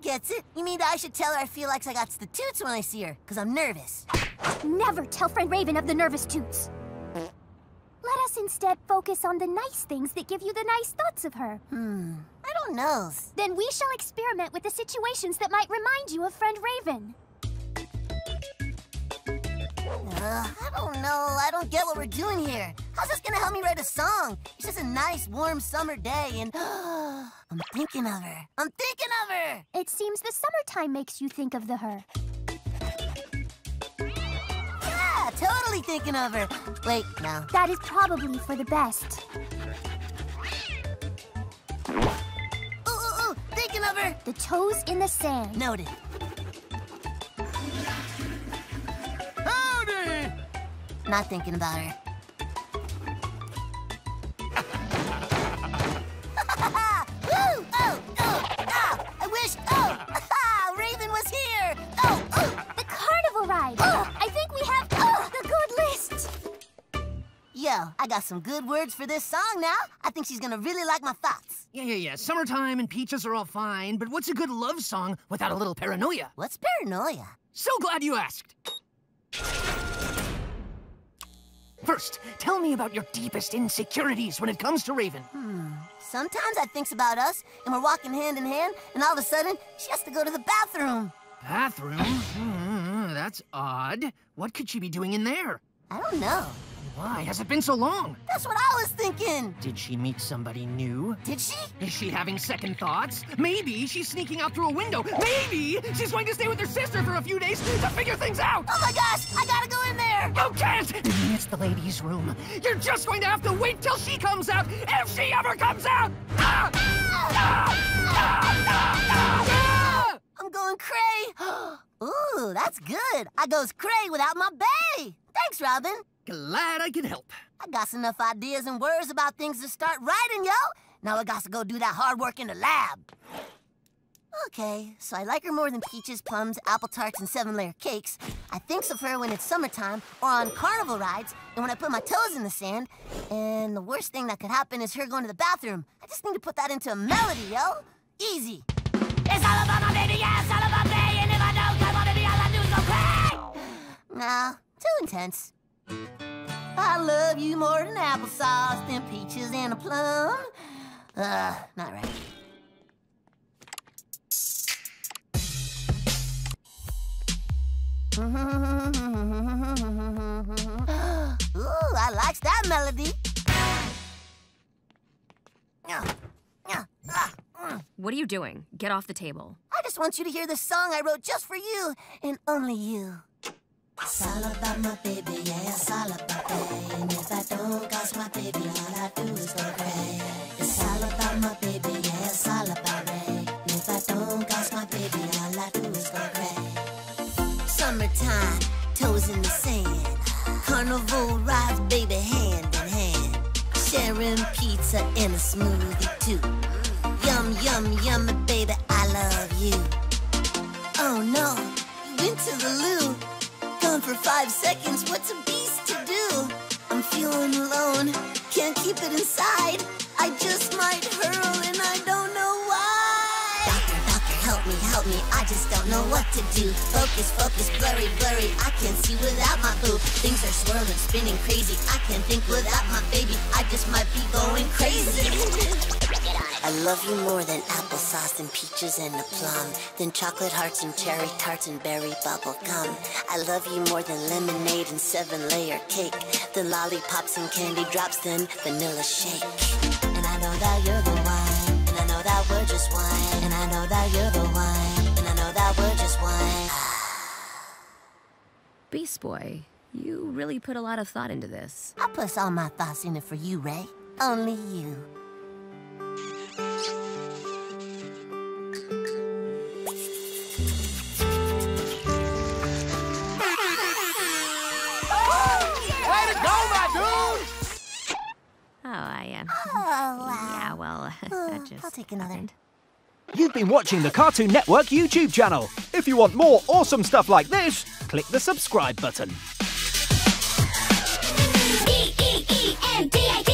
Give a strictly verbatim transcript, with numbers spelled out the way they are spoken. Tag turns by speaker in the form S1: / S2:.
S1: gets it. You mean I should tell her I feel like I got the toots when I see her, because I'm nervous.
S2: Never tell friend Raven of the nervous toots. Let us instead focus on the nice things that give you the nice thoughts of her.
S1: Hmm, I don't know.
S2: Then we shall experiment with the situations that might remind you of friend Raven.
S1: Uh, I don't know. I don't get what we're doing here. How's this gonna help me write a song? It's just a nice, warm summer day, and I'm thinking of her. I'm thinking of her!
S2: It seems the summertime makes you think of the her.
S1: Yeah, totally thinking of her. Wait, no.
S2: That is probably for the best.
S1: Ooh, ooh, ooh, thinking of her.
S2: The toes in the sand.
S1: Noted. Not thinking about her. Woo! Oh, oh, ah! I wish. Oh, Raven was here. Oh, oh!
S2: The carnival ride. Oh, I think we have oh, the good list.
S1: Yo, I got some good words for this song now. I think she's gonna really like my thoughts.
S3: Yeah, yeah, yeah. Summertime and peaches are all fine, but what's a good love song without a little paranoia?
S1: What's paranoia?
S3: So glad you asked. First, tell me about your deepest insecurities when it comes to Raven.
S1: Hmm. Sometimes I thinks about us, and we're walking hand in hand, and all of a sudden, she has to go to the bathroom.
S3: Bathroom? Mm, that's odd. What could she be doing in there?
S1: I don't know.
S3: Why has it been so long?
S1: That's what I was thinking.
S3: Did she meet somebody new?
S1: Did she?
S3: Is she having second thoughts? Maybe she's sneaking out through a window. Maybe she's going to stay with her sister for a few days to figure things out.
S1: Oh my gosh, I gotta go in there.
S3: You can't! It's the ladies' room. You're just going to have to wait till she comes out, if she ever comes out! Ah! Ah! Ah! Ah! Ah!
S1: I'm going cray. Ooh, that's good. I goes cray without my bae. Thanks, Robin.
S3: Glad I can help.
S1: I got enough ideas and words about things to start writing, yo. Now I got to go do that hard work in the lab. Okay, so I like her more than peaches, plums, apple tarts, and seven-layer cakes. I thinks of her when it's summertime or on carnival rides and when I put my toes in the sand. And the worst thing that could happen is her going to the bathroom. I just need to put that into a melody, yo. Easy. It's all about my baby, yeah, it's all about me. And if I don't, I want to be all I do is go crazy. Nah, too intense. I love you more than applesauce, than peaches and a plum. Uh, not right. Ooh, I likes that melody.
S4: What are you doing? Get off the table.
S1: I just want you to hear this song I wrote just for you, and only you. It's all about my baby, yeah, it's all about me. And if I don't got my baby, all I do is go crazy. It's all about my baby, yeah, it's all about me. And if I don't got my baby, all I do is go crazy. Summertime, toes in the sand. Carnival rides, baby, hand in hand. Sharing pizza and a smoothie, too. Yum, yum, yum, baby, I love you. Oh, no, you went to the loo. Gone for five seconds, what's a beast to do? I'm feeling alone, can't keep it inside. I just might hurl and I don't know why. Doctor, doctor, help me, help me, I just don't know what to do. Focus, focus, blurry, blurry, I can't see without my boo. Things are swirling, spinning crazy, I can't think without my baby. I just might be going crazy. I love you more than applesauce and peaches and a plum, than chocolate hearts and cherry tarts and berry bubble gum. I love you more than lemonade and seven-layer cake, than lollipops and candy drops, than vanilla shake. And I know that you're the one, and I know that we're just one, and I know that you're the one, and I know that we're just one.
S4: Beast Boy, you really put a lot of thought into this.
S1: I put all my thoughts in it for you, Ray. Only you.
S4: Oh, I am. Uh,
S1: Oh, wow.
S4: Yeah, well,
S1: Uh,
S4: that just
S1: I'll take another.
S4: happened.
S5: You've been watching the Cartoon Network YouTube channel. If you want more awesome stuff like this, click the subscribe button.
S2: E E E N D A T